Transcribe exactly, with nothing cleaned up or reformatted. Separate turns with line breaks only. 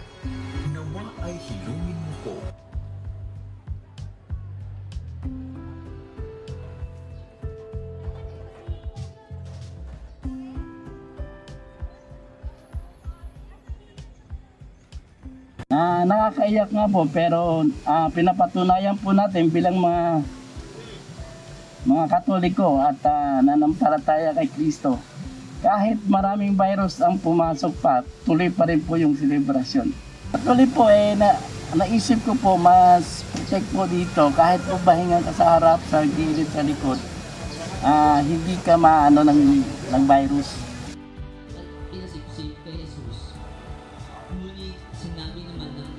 Nawa ay hilungin mo ko.
Ah, nakakaiyak nga po pero ah, pinapatunayan po natin bilang mga mga Katoliko at ah, nanampalataya kay Kristo. Kahit maraming virus ang pumasok pa, tuloy pa rin po yung selebrasyon. Tuloy po eh, na, naisip ko po mas check po dito kahit po bahingan ka sa harap, sa gilid, sa likod, ah, hindi ka maano ng, ng virus.
At pinasipsip kay Jesus. Ngunit sinabi naman ng